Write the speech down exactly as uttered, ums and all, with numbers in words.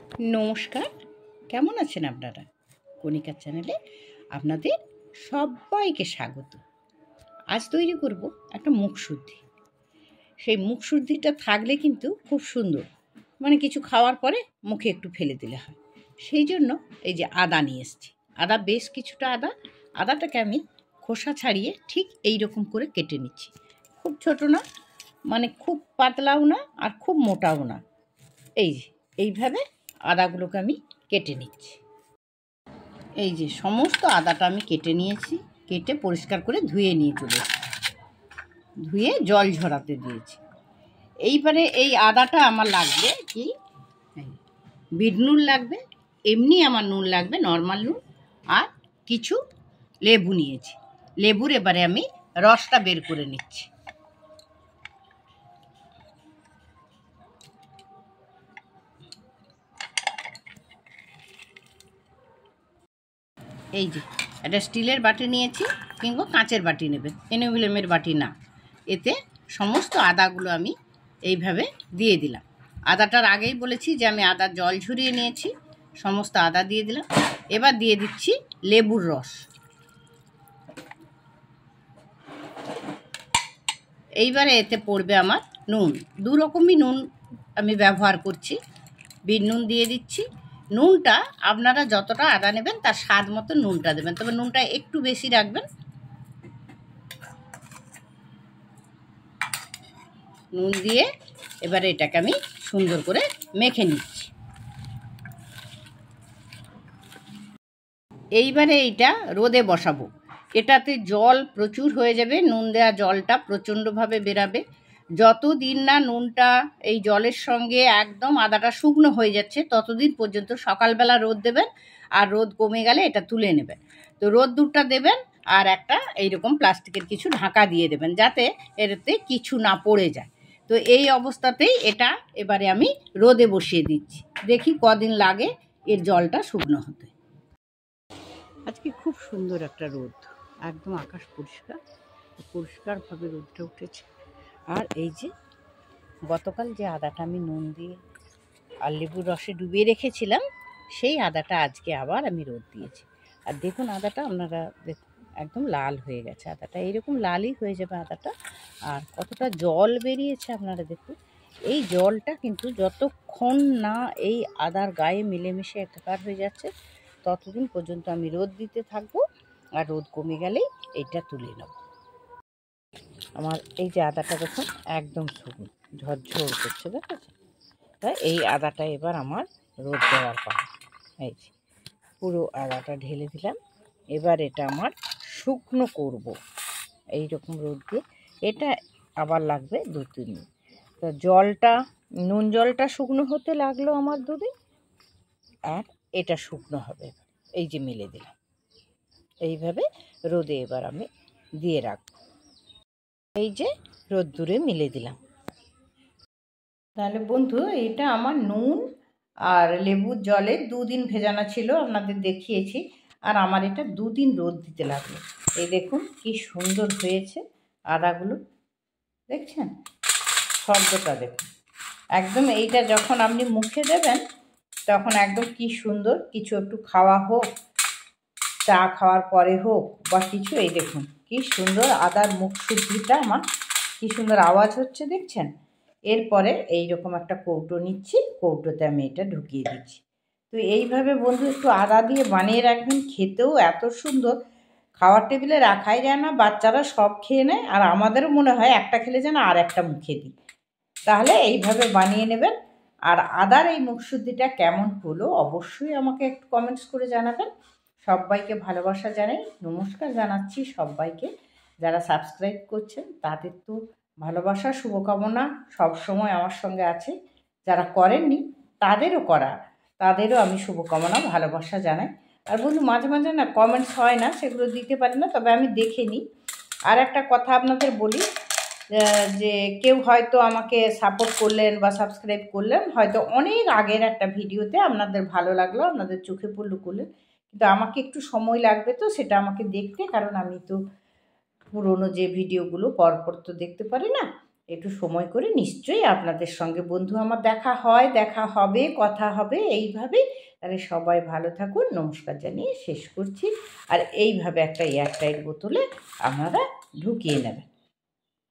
নমস্কার, কেমন আছেন আপনারা? কণিকার চ্যানেলে আপনাদের সবাইকে স্বাগত। আজ তৈরি করব একটা মুখশুদ্ধি। সেই মুখশুদ্ধিটা থাকলে কিন্তু খুব সুন্দর, মানে কিছু খাওয়ার পরে মুখে একটু ফেলে দিলে হয়। সেই জন্য এই যে আদা নিয়ে এসেছি। আদা বেশ কিছুটা আদা আদাটাকে আমি খোসা ছাড়িয়ে ঠিক এই রকম করে কেটে নিচ্ছি। খুব ছোট না, মানে খুব পাতলাও না আর খুব মোটাও না। এই যে এইভাবে আদাগুলোকে আমি কেটে নিচ্ছি। এই যে সমস্ত আদাটা আমি কেটে নিয়েছি, কেটে পরিষ্কার করে ধুয়ে নিয়ে চলে এসেছি, ধুয়ে জল ঝরাতে দিয়েছি। এইবারে এই আদাটা আমার লাগবে কি, বিট নুন লাগবে, এমনি আমার নুন লাগবে, নর্মাল নুন, আর কিছু লেবু নিয়েছি। লেবুর এবারে আমি রসটা বের করে নিচ্ছি। এই যে একটা স্টিলের বাটি নিয়েছি, কিংবা কাঁচের বাটি নেবেন, অ্যালুমিনিয়ামের বাটি না। এতে সমস্ত আদাগুলো আমি এইভাবে দিয়ে দিলাম। আদাটার আগেই বলেছি যে আমি আদার জল ঝরিয়ে নিয়েছি, সমস্ত আদা দিয়ে দিলাম। এবার দিয়ে দিচ্ছি লেবুর রস। এইবারে এতে পড়বে আমার নুন। দু রকমই নুন আমি ব্যবহার করছি। বিট নুন দিয়ে দিচ্ছি। নুনটা আপনারা যতটা আদা নেবেন তার স্বাদ মতো নুনটা দেবেন, তবে নুনটা একটু বেশি রাখবেন। নুন দিয়ে এবারে এটাকে আমি সুন্দর করে মেখে নিচ্ছি। এইবারে এইটা রোদে বসাবো। এটাতে জল প্রচুর হয়ে যাবে, নুন দেওয়া জলটা প্রচণ্ডভাবে বেরাবে। যতদিন না নুনটা এই জলের সঙ্গে একদম আদাটা শুকনো হয়ে যাচ্ছে, ততদিন পর্যন্ত সকালবেলা রোদ দেবেন, আর রোদ কমে গেলে এটা তুলে নেবেন। তো রোদ দুধটা দেবেন, আর একটা এইরকম প্লাস্টিকের কিছু ঢাকা দিয়ে দেবেন, যাতে এতে কিছু না পড়ে যায়। তো এই অবস্থাতেই এটা এবারে আমি রোদে বসিয়ে দিচ্ছি। দেখি কদিন লাগে এর জলটা শুকনো হতে। আজকে খুব সুন্দর একটা রোদ, একদম আকাশ পরিষ্কার, পরিষ্কারভাবে রোদটা উঠেছে। আর এই যে গতকাল যে আদাটা আমি নুন দিয়ে আর লেবুর রসে ডুবিয়ে রেখেছিলাম, সেই আদাটা আজকে আবার আমি রোদ দিয়েছি। আর দেখুন আদাটা আপনারা দেখুন একদম লাল হয়ে গেছে। আদাটা এইরকম লালই হয়ে যাবে আদাটা। আর কতটা জল বেরিয়েছে আপনারা দেখুন। এই জলটা কিন্তু যতক্ষণ না এই আদার গায়ে মিলেমিশে একাকার হয়ে যাচ্ছে, ততদিন পর্যন্ত আমি রোদ দিতে থাকবো। আর রোদ কমে গেলেই এইটা তুলে নেব। আমার এই যে আদাটা দেখুন একদম শুকনো, ঝরঝর করছে, দেখেছেন? তাই এই আদাটা এবার আমার রোদ দেওয়ার পালা। এই যে পুরো আদাটা ঢেলে দিলাম। এবার এটা আমার শুকনো করব এই রকম রোদ দিয়ে। এটা আবার লাগবে দু তিন দিন। তো জলটা, নুন জলটা শুকনো হতে লাগলো আমার দুদিন, আর এটা শুকনো হবে। এই যে মেলে দিলাম, এইভাবে রোদে এবার আমি দিয়ে রাখবো। এই যে রোদ্দুরে মিলে দিলাম। তাহলে বন্ধু, এটা আমার নুন আর লেবুর জলে দুদিন ভেজানো ছিল, আপনাদের দেখিয়েছি। আর আমার এটা দুদিন রোদ দিতে লাগলো। এই দেখুন কি সুন্দর হয়েছে আদাগুলো, দেখছেন? শব্দটা দেখুন একদম। এইটা যখন আপনি মুখে দেবেন তখন একদম কি সুন্দর, কিছু একটু খাওয়া হোক, চা খাওয়ার পরে হোক বা কিছু, এই দেখুন কি সুন্দর আদার মুখ শুদ্ধিটা আমার কি সুন্দর আওয়াজ হচ্ছে, দেখছেন? এরপরে এইরকম একটা কৌটো নিচ্ছি, কৌটোতে আমি এটা ঢুকিয়ে দিচ্ছি। তো এইভাবে বন্ধু একটু আদা দিয়ে বানিয়ে রাখবেন, খেতেও এত সুন্দর। খাওয়ার টেবিলে রাখাই যায় না, বাচ্চারা সব খেয়ে নেয়, আর আমাদেরও মনে হয় একটা খেলে যেন আর একটা মুখে দিই। তাহলে এইভাবে বানিয়ে নেবেন। আর আদার এই মুখশুদ্ধিটা কেমন হলো অবশ্যই আমাকে একটু কমেন্টস করে জানাবেন। সবাইকে ভালোবাসা জানাই, নমস্কার জানাচ্ছি সবাইকে। যারা সাবস্ক্রাইব করছেন তাদের তো ভালোবাসা, শুভকামনা সবসময় আমার সঙ্গে আছে। যারা করেননি তাদেরও করা, তাদেরও আমি শুভকামনা, ভালোবাসা জানাই। আর বন্ধু মাঝে মাঝে না কমেন্টস হয় না, সেগুলো দিতে পারি না, তবে আমি দেখে নিই। আর একটা কথা আপনাদের বলি, যে কেউ হয়তো আমাকে সাপোর্ট করলেন বা সাবস্ক্রাইব করলেন, হয়তো অনেক আগের একটা ভিডিওতে আপনাদের ভালো লাগলো, আপনাদের চোখে পড়লো করলেন, কিন্তু আমাকে একটু সময় লাগবে তো সেটা আমাকে দেখতে, কারণ আমি তো পুরনো যে ভিডিওগুলো পরপর তো দেখতে পারি না। একটু সময় করে নিশ্চয়ই আপনাদের সঙ্গে বন্ধু আমার দেখা হয়, দেখা হবে, কথা হবে এইভাবেই। তাহলে সবাই ভালো থাকুন, নমস্কার জানিয়ে শেষ করছি। আর এইভাবে একটা এয়ারটাইট বোতলে আপনারা ঢুকিয়ে নেবেন।